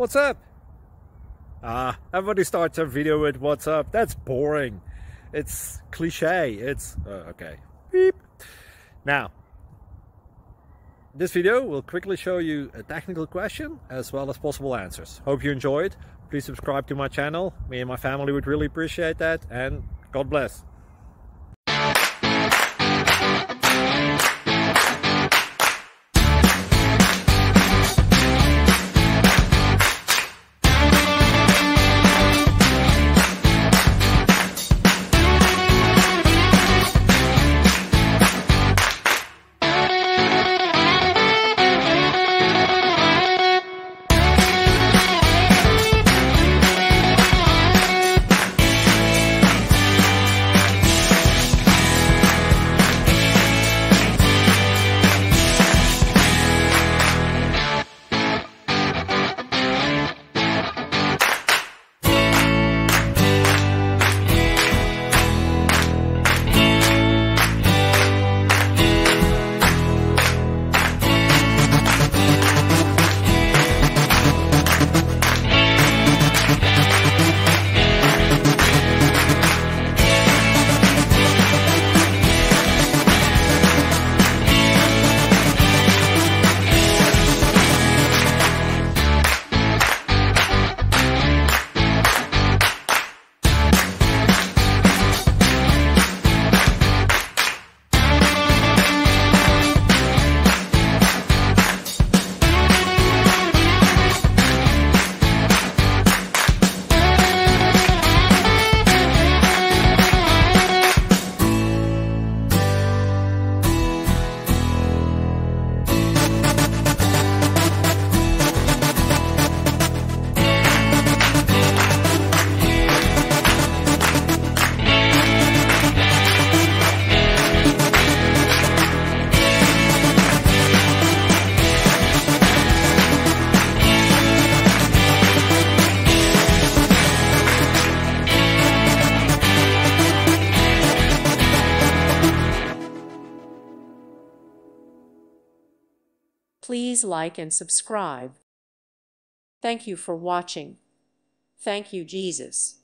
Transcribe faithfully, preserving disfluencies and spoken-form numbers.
What's up? Ah, everybody starts a video with what's up. That's boring. It's cliche. It's uh, okay. Beep. Now, this video will quickly show you a technical question as well as possible answers. Hope you enjoyed. Please subscribe to my channel. Me and my family would really appreciate that, and God bless. Please like and subscribe. Thank you for watching. Thank you, Jesus.